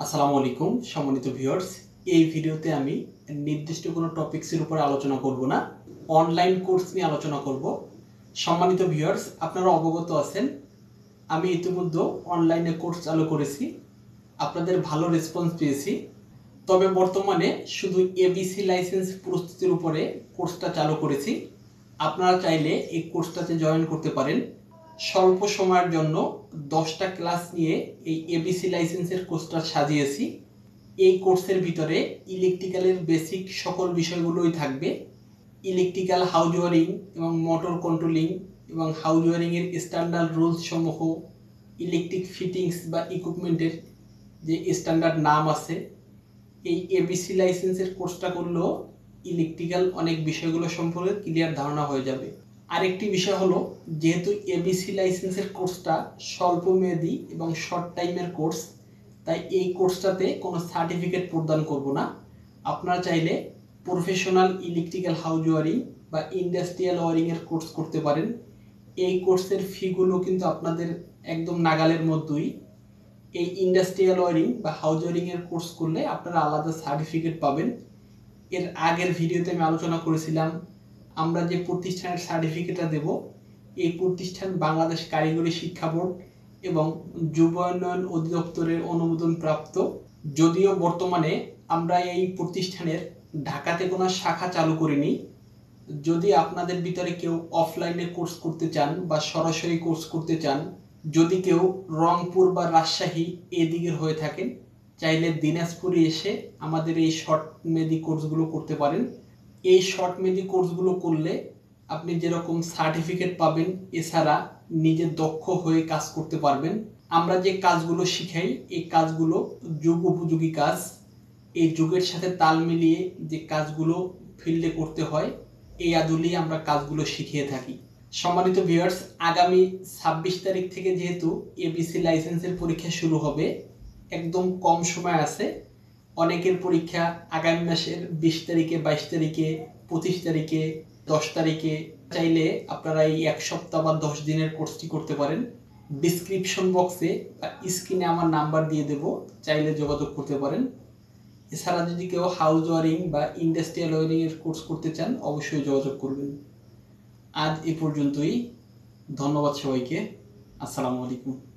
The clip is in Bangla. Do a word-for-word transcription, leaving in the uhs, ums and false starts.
আসসালামু আলাইকুম সম্মানিত ভিউয়ার্স। এই ভিডিওতে আমি নির্দিষ্ট কোনো টপিকসের উপর আলোচনা করব না, অনলাইন কোর্স নিয়ে আলোচনা করব। সম্মানিত ভিউয়ার্স, আপনারা অবগত আছেন আমি ইতিমধ্যে অনলাইনে কোর্স চালু করেছি, আপনাদের ভালো রেসপন্স পেয়েছি। তবে বর্তমানে শুধু এবিসি লাইসেন্স প্রস্তুতির উপরে কোর্সটা চালু করেছি। আপনারা চাইলে এই কোর্সটাতে জয়েন করতে পারেন। স্বল্প সময়ের জন্য দশটা ক্লাস নিয়ে এই এবিসি লাইসেন্সের কোর্সটা সাজিয়েছি। এই কোর্সের ভিতরে ইলেকট্রিক্যালের বেসিক সকল বিষয়গুলোই থাকবে। ইলেকট্রিক্যাল হাউস ওয়ারিং এবং মোটর কন্ট্রোলিং এবং হাউস ওয়ারিংয়ের স্ট্যান্ডার্ড রুলস সমূহ, ইলেকট্রিক ফিটিংস বা ইকুইপমেন্টের যে স্ট্যান্ডার্ড নাম আছে, এই এবিসি লাইসেন্সের কোর্সটা করলেও ইলেকট্রিক্যাল অনেক বিষয়গুলো সম্পর্কে ক্লিয়ার ধারণা হয়ে যাবে। আরেকটি বিষয় হলো, যেহেতু এবিসি লাইসেন্সের কোর্সটা স্বল্প মেয়াদি এবং শর্ট টাইমের কোর্স, তাই এই কোর্সটাতে কোনো সার্টিফিকেট প্রদান করব না। আপনারা চাইলে প্রফেশনাল ইলেকট্রিক্যাল হাউস ওয়ারিং বা ইন্ডাস্ট্রিয়াল ওয়ারিংয়ের কোর্স করতে পারেন। এই কোর্সের ফিগুলো কিন্তু আপনাদের একদম নাগালের মধ্যেই। এই ইন্ডাস্ট্রিয়াল ওয়ারিং বা হাউস ওয়ারিংয়ের কোর্স করলে আপনারা আলাদা সার্টিফিকেট পাবেন। এর আগের ভিডিওতে আমি আলোচনা করেছিলাম, আমরা যে প্রতিষ্ঠানের সার্টিফিকেটটা দেব, এই প্রতিষ্ঠান বাংলাদেশ কারিগরি শিক্ষা বোর্ড এবং যুব উন্নয়ন অধিদপ্তরের অনুমোদন প্রাপ্ত। যদিও বর্তমানে আমরা এই প্রতিষ্ঠানের ঢাকাতে কোনো শাখা চালু করিনি। যদি আপনাদের ভিতরে কেউ অফলাইনে কোর্স করতে চান বা সরাসরি কোর্স করতে চান, যদি কেউ রংপুর বা রাজশাহী এদিকের হয়ে থাকেন, চাইলে দিনাজপুরে এসে আমাদের এই শর্ট মেয়াদি কোর্সগুলো করতে পারেন। এই শর্ট মেয়াদি কোর্সগুলো করলে আপনি যেরকম সার্টিফিকেট পাবেন, এছাড়া নিজে দক্ষ হয়ে কাজ করতে পারবেন। আমরা যে কাজগুলো শিখাই, এই কাজগুলো যুগ উপযোগী কাজ। এই যুগের সাথে তাল মিলিয়ে যে কাজগুলো ফিল্ডে করতে হয়, এই আদলেই আমরা কাজগুলো শিখিয়ে থাকি। সম্মানিত ভিউয়ার্স, আগামী ছাব্বিশ তারিখ থেকে যেহেতু এবিসি লাইসেন্সের পরীক্ষা শুরু হবে, একদম কম সময় আছে। অনেকের পরীক্ষা আগামী মাসের বিশ তারিখে, বাইশ তারিখে, পঁচিশ তারিখে, দশ তারিখে। চাইলে আপনারা এই এক সপ্তাহ বা দশ দিনের কোর্সটি করতে পারেন। ডিসক্রিপশন বক্সে বা স্ক্রিনে আমার নাম্বার দিয়ে দেব, চাইলে যোগাযোগ করতে পারেন। এছাড়া যদি কেউ হাউস ওয়ারিং বা ইন্ডাস্ট্রিয়াল ওয়ারিংয়ের কোর্স করতে চান, অবশ্যই যোগাযোগ করবেন। আজ এ পর্যন্তই। ধন্যবাদ সবাইকে। আসসালামু আলাইকুম।